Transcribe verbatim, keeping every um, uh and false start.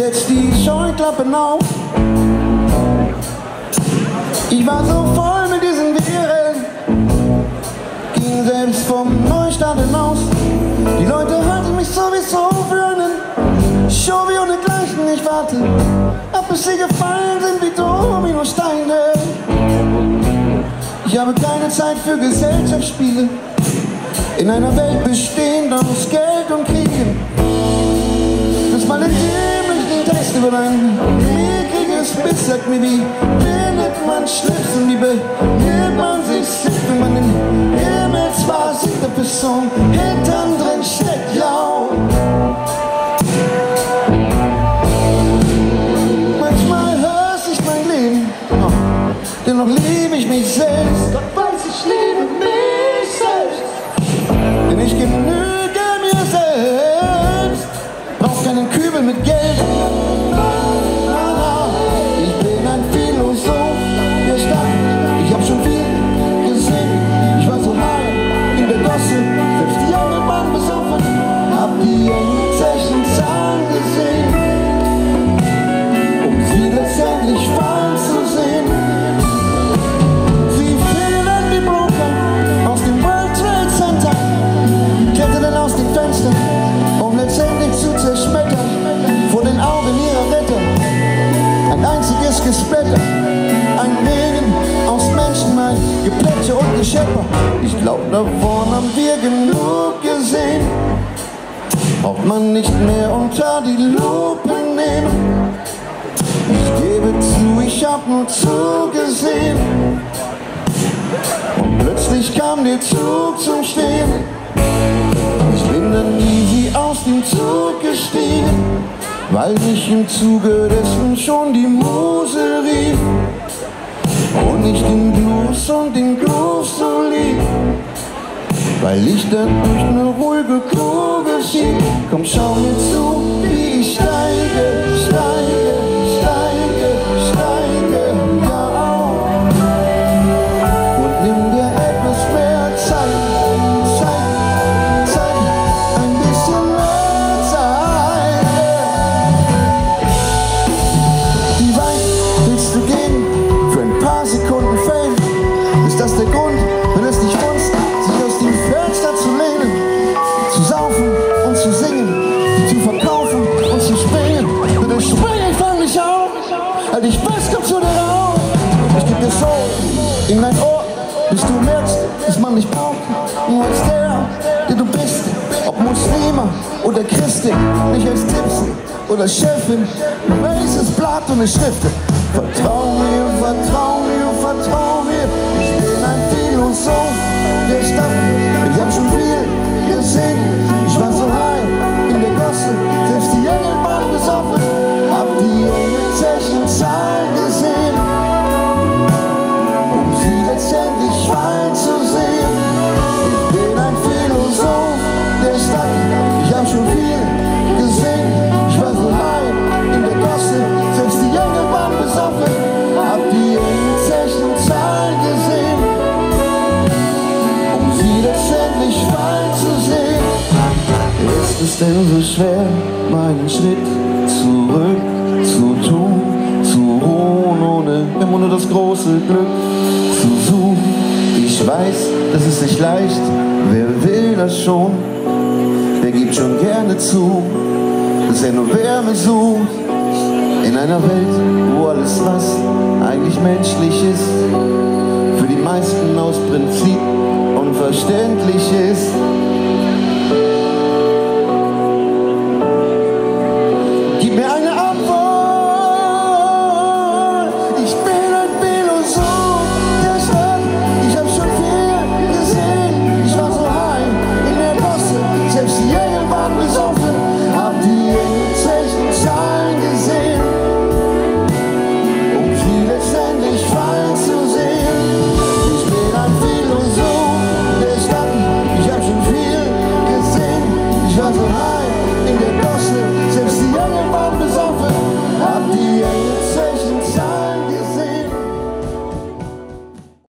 setz die Scheuklappen auf. Ich war so voll mit diesen Viren, ging selbst vom Neustart hinaus. Die Leute halten mich sowieso für einen Show wie ohnegleichen. Ich warte, ab bis sie gefallen sind wie Dominosteine. Ich habe keine Zeit für Gesellschaftsspiele in einer Welt bestehend aus Geld und Kriegen. Das mal den dämlichen Text über ein mickriges Biss sagt mir, wie bindet man Schlips und wie behält man sich sick, wenn man im Himmel zwar sieht, der Person hintern drin steckt, ja. Manchmal hasse ich mein Leben, oh, dennoch liebe ich mich selbst. Gott weiß, ich liebe mich selbst, denn ich genüge mir selbst. Brauch keinen Kübel mit Geld. Ich bin ein Philosoph der Stadt. Ich hab schon viel gesehen. Ich war so high in der Gosse, selbst die junge Mann besoffen. Hab die engen Zahlen gesehen, um sie letztendlich fallen zu sehen. Sie fielen wie Broker aus dem World Trade Center, kletterten aus den Fenstern, um letztendlich zu zerschmettern vor den Augen ihrer Retter. Ein einziges Gesplitter, ein Regen aus Menschen, ein Geplätscher und Geschepper. Ich glaub, da vorne haben wir genug gesehen. Braucht man nicht mehr unter die Lupe nehmen. Ich gebe zu, ich hab nur zugesehen. Und plötzlich kam der Zug zum Stehen. Ich bin dann easy aus dem Zug gestiegen, weil mich im Zuge dessen schon die Muse rief und ich den Blues und den Groove so lieb, weil ich dann durch eine ruhige Kugel schieb. Komm, schau mir zu, wie ich steige, steige, steige, steige, ja auf. Und nimm dir etwas mehr Zeit, Zeit, Zeit, ein bisschen mehr Zeit. Wie weit willst du gehen für ein paar Sekunden Fame? Ist das der Grund, wenn es dich funzt, sich aus dem Fenster zu lehnen, zu saufen und zu singen, zu verkaufen und zu springen? Bitte spring, ich fang nicht auf, halt dich fest, komm zu dir raus. Ich geb dir so in dein Ohr, bis du merkst, dass man dich braucht. Nur als der, der du bist, ob Muslima oder Christin, nicht als Tipsen oder Chefin, ein weißes Blatt und eine Schrift. Vertrau mir, vertrau mir, vertrau mir, ich bin ein Philosoph der Stadt. Ich hab schon viel gesehen, ich war so high in der Gosse, selbst die Engel waren besoffen. Hab die Engel Zechen Zahlen gesehen, um sie letztendlich fallen zu sehen. Ich bin ein Philosoph der Stadt. Ich hab schon viel gesehen, ich war so high in der Gosse, selbst die Engel waren besoffen. Hab die Engel Zechen Zahlen gesehen, um sie letztendlich fallen zu sehen. Ist es denn so schwer, meinen Schritt zurück zu tun, zu ruhen, ohne immer nur das große Glück zu suchen? Ich weiß, das ist nicht leicht, wer will das schon? Wer gibt schon gerne zu, dass er nur Wärme sucht? In einer Welt, wo alles, was eigentlich menschlich ist, für die meisten aus Prinzip unverständlich ist.